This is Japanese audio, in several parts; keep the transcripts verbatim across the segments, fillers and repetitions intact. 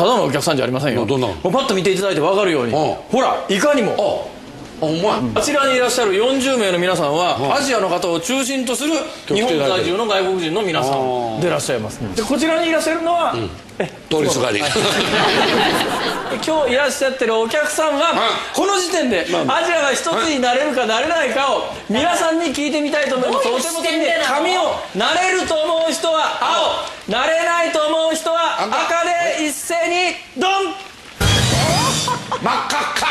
ただのお客さんじゃありませんよ。 どんなもうパッと見ていただいて分かるように、ほらいかにもあ、お前あちらにいらっしゃるよんじゅうめいの皆さんはアジアの方を中心とする日本在住の外国人の皆さんでいらっしゃいます。でこちらにいらっしゃるのは通りすがり。 今日いらっしゃってるお客さんはこの時点でアジアが一つになれるかなれないかを皆さんに聞いてみたいと思います。お手元に紙をなれると思う人は青、なれないと思う人は赤で一斉にドン。 真っ赤っか。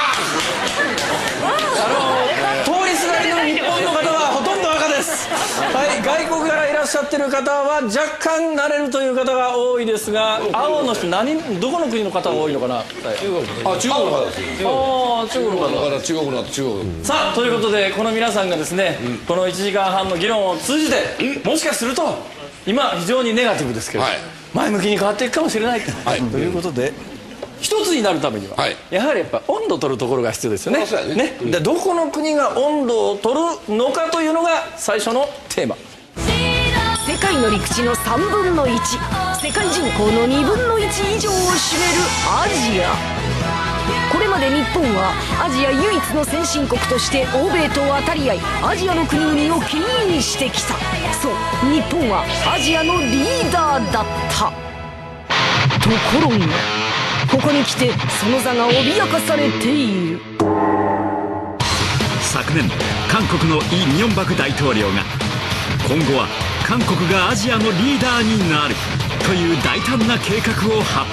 あの通りすがりの日本の方はほとんど赤です。はい、外国からいらっしゃってる方は若干なれるという方が多いですが、青の人何どこの国の方が多いのかな。 中国。あ、中国の方です。 ああ、中国の方。 だから中国の中国。 さあということでこの皆さんがですね、このいちじかんはんの議論を通じてもしかすると今非常にネガティブですけど前向きに変わっていくかもしれないということで。一つになるためには、はい、やはりやっぱ温度を取るところが必要ですよね。ね、ね、うん、でどこの国が温度を取るのかというのが最初のテーマ。 世界の陸地のさんぶんのいち、世界人口のにぶんのいち以上を占めるアジア。これまで日本はアジア唯一の先進国として欧米と渡り合いアジアの国々を牽引してきた。そう日本はアジアのリーダーだった。ところがここに来てその座が脅かされている。 昨年韓国のイ・ミョンバク大統領が今後は韓国がアジアのリーダーになるという大胆な計画を発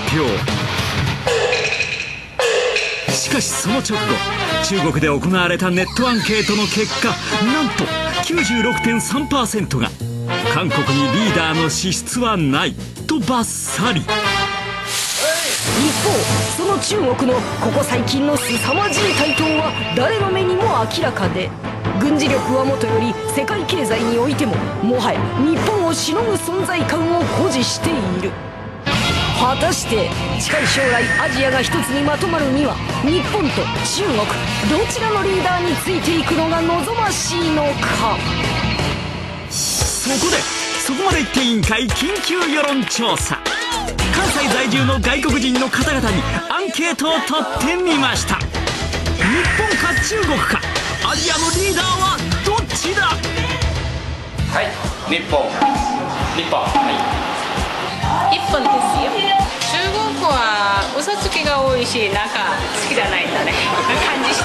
表。しかしその直後中国で行われたネットアンケートの結果、なんと きゅうじゅうろくてんさんパーセント が韓国にリーダーの資質はないとバッサリ。 一方その中国のここ最近の凄まじい台頭は誰の目にも明らかで、軍事力はもとより世界経済においてももはや日本をしのぐ存在感を誇示している。果たして近い将来アジアが一つにまとまるには日本と中国どちらのリーダーについていくのが望ましいのか。 そこでそこまで言って委員会緊急世論調査。関西在住の外国人の方々にアンケートを取ってみました。日本か中国か、アジアのリーダーはどっちだ。 はい、日本。日本。はい。 日本ですよ。中国は嘘つきが多いし、なんか好きじゃないんだね。感じして。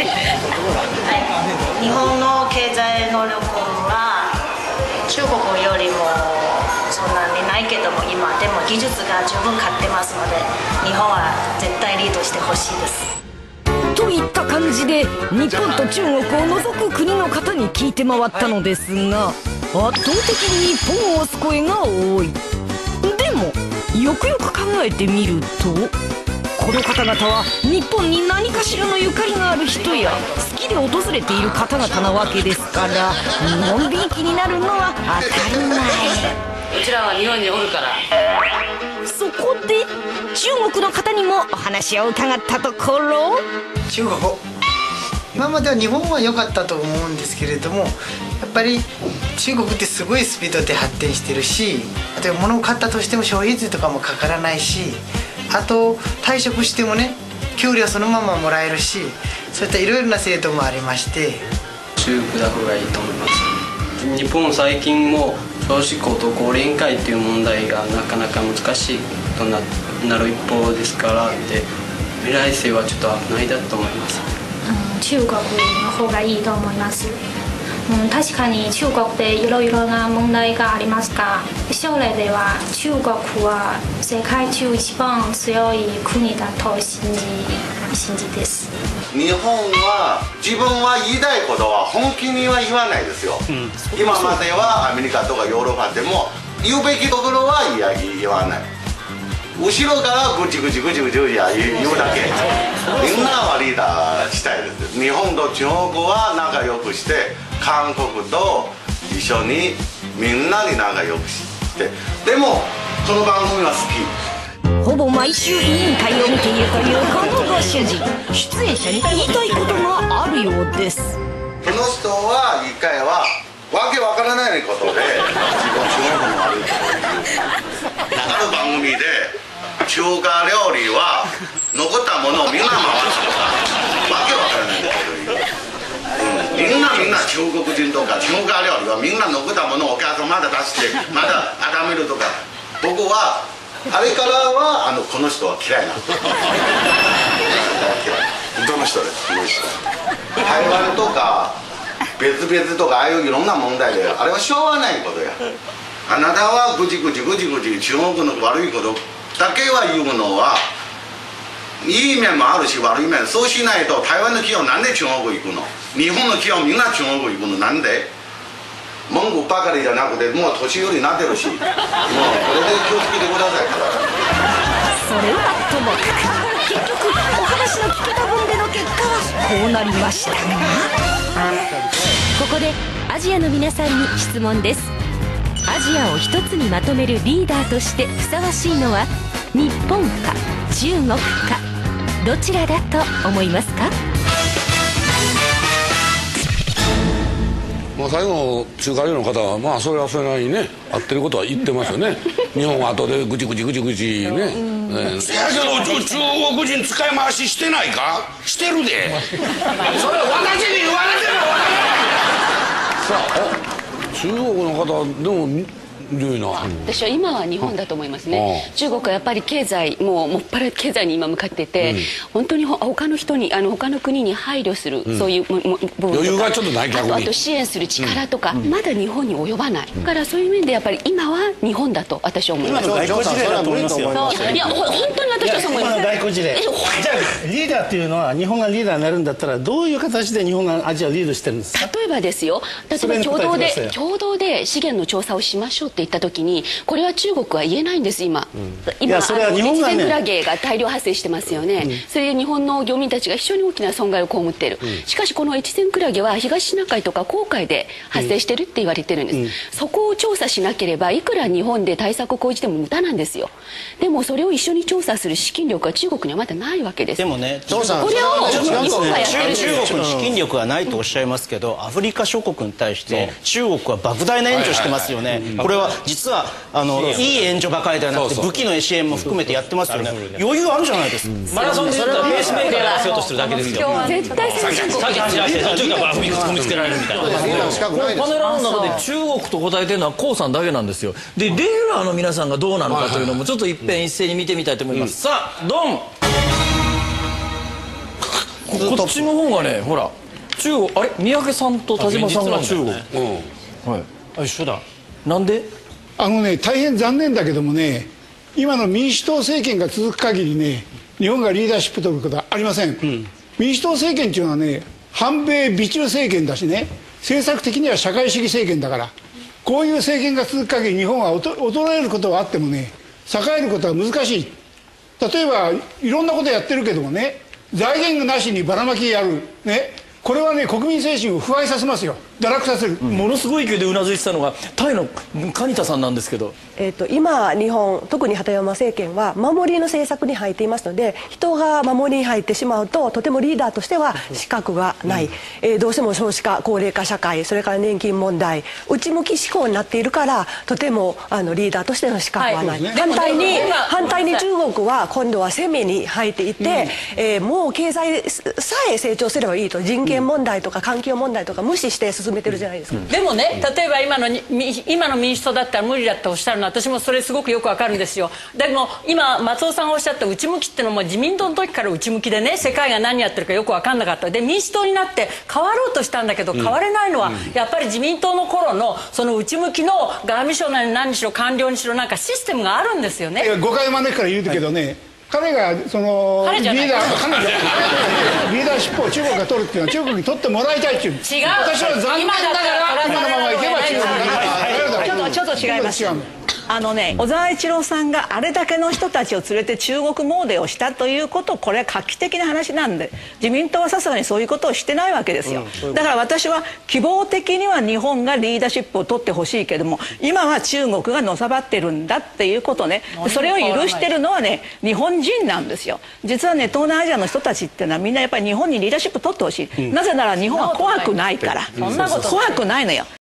日本の経済能力は中国よりもそんなにないけども、今でも技術が十分勝ってますので日本は絶対リードしてほしいです。 といった感じで日本と中国を除く国の方に聞いて回ったのですが、圧倒的に日本を押す声が多い。でもよくよく考えてみるとこの方々は日本に何かしらのゆかりがある人や好きで訪れている方々なわけですから、日本びいきになるのは当たり前。 うちらは日本におるから。 そこで中国の方にもお話を伺ったところ、 中国今までは日本は良かったと思うんですけれども、やっぱり中国ってすごいスピードで発展してるし、あと物を買ったとしても消費税とかもかからないし、あと退職してもね給料そのままもらえるし、そういったいろいろな制度もありまして、 中国の方がいいと思います。日本最近も少子化と高齢化っていう問題がなかなか難しいと な, なる一方ですからで、未来性はちょっと危ないだと思います。 うん、中国の方がいいと思います。うん、確かに中国でいろいろな問題がありますが、将来では中国は世界中一番強い国だと信じ信じです。 日本は自分は言いたいことは本気には言わないですよ、うん、今まではアメリカとかヨーロッパでも言うべきところは言わない、後ろからぐちぐちぐちぐちぐち言うだけ。みんなはリーダーしたいです。日本と中国は仲良くして、韓国と一緒にみんなに仲良くして、でもこの番組は好き。 ほぼ毎週委員会を見ているというこのご主人、出演者に言いたいことがあるようです。 この人は一回はわけわからないことで自分中国の悪いところにある番組で中華料理は残ったものをみんな回すとかわけわからないんだけど、うん、みんなみんな中国人とか中華料理はみんな残ったものをお客さんまだ出してまだ温めるとか、僕はあれからはあのこの人は嫌いなのどの人です？ 台湾とか別々とかああいういろんな問題であれはしょうがないことや。あなたはぐちぐちぐちぐち中国の悪いことだけは言うのはいい面もあるし悪い面、そうしないと台湾の企業なんで中国行くの、日本の企業みんな中国行くのなんで、文句ばかりじゃなくてもう年寄りになってるし、もうこれで気をつけてください。 それはともかく結局お話の聞けた分での結果はこうなりましたが、ここでアジアの皆さんに質問です。アジアを一つにまとめるリーダーとしてふさわしいのは日本か中国か、どちらだと思いますか？ まあ最後の中華料理の方はまあそれはそれなりにね合ってることは言ってますよね。日本は後でぐちぐちぐちぐちね。いやけど中国人使い回ししてないか？してるで。それ私に言われてるわけ。さあ、中国の方でも良いな。 私は今は日本だと思いますね。中国はやっぱり経済もうもっぱら経済に今向かってて、うん、本当に他の人にあの他の国に配慮する、うん、そういう部分とか余裕がちょっとない逆に、 あとあと支援する力とか、うん、まだ日本に及ばない、うん、だからそういう面でやっぱり今は日本だと私は思います。 今の外交事例だと思いますよ。 いや本当に私はそう思います。 今の外交事例。じゃあリーダーっていうのは日本がリーダーになるんだったらどういう形で日本がアジアをリードしてるんですか？ 例えばですよ、例えば共同で共同で資源の調査をしましょうって言った時に。これは中国は言えないんです今、うん、今越前クラゲが大量発生してますよね、うん、それで日本の漁民たちが非常に大きな損害を被っている、うん、しかしこの越前クラゲは東シナ海とか黄海で発生してるって言われてるんです、うん、そこを調査しなければいくら日本で対策を講じても無駄なんですよ。でもそれを一緒に調査する資金力は中国にはまだないわけです。 でもね、これを日本がやってる中国に資金力はないとおっしゃいますけど、アフリカ諸国に対して中国は莫大な援助してますよね。これは実はあのいい援助ばかりではなくて武器の支援も含めてやってますよね。余裕あるじゃないですか。 マラソンで言ったらペースメーカーやらせようとしてるだけですよ。 絶対先進国先走らせて途中から踏み込みつけられるみたいな。パネラーの中で中国と答えてるのはコウさんだけなんですよ。でレギュラーの皆さんがどうなのかというのもちょっと一遍一斉に見てみたいと思います。さあドン。こっちの方がね、ほら中国、あれ三宅さんと田島さんが中国。はい。一緒だ。なんで？ あのね、大変残念だけどもね、今の民主党政権が続く限りね、日本がリーダーシップ取ることはありません、うん、民主党政権っていうのはね、反米美中政権だしね、政策的には社会主義政権だから、こういう政権が続く限り日本は衰えることはあってもね、栄えることは難しい。例えばいろんなことやってるけどもね、財源なしにばらまきやるね、これはね、国民精神を腐敗させますよ、堕落させる、うん、ものすごい勢いでうなずいてたのがタイの蟹田さんなんですけど、 えー、と今日本、特に鳩山政権は守りの政策に入っていますので、人が守りに入ってしまうととてもリーダーとしては資格がない、うん、えー、どうしても少子化、高齢化社会、それから年金問題、内向き思考になっているからとてもあのリーダーとしての資格はない、はい、反対に反対に中国は今度は攻めに入っていて、うん、えー、もう経済さえ成長すればいいと、人権問題とか環境問題とか無視して進めてるじゃないですか、うん、 でもね、例えば今の今の民主党だったら無理だとおっしゃるのは私もそれすごくよくわかるんですよ。でも今松尾さんがおっしゃった内向きっていうのも自民党の時から内向きでね、世界が何やってるかよくわかんなかった。で民主党になって変わろうとしたんだけど変われないのは、やっぱり自民党の頃のその内向きの外務省なり何にしろ官僚にしろなんかシステムがあるんですよね。 いや誤解を招くから言うけどね、はい、彼がそのリーダーリーダーシップを中国が取るっていうのは中国に取ってもらいたいっていう。違う。私は残念ながら今のままいけば中国になる。 ちょっとちょっと違います。あのね、小沢一郎さんがあれだけの人たちを連れて中国詣をしたということ、これは画期的な話なんで、自民党はさすがにそういうことをしてないわけですよ、うん、だから私は希望的には日本がリーダーシップを取ってほしいけども、今は中国がのさばってるんだっていうことね、それを許してるのはね、日本人なんですよ。実はね、東南アジアの人たちっていうのはみんなやっぱり日本にリーダーシップ取ってほしい、うん、なぜなら日本は怖くないから、そんなこと怖くないのよ。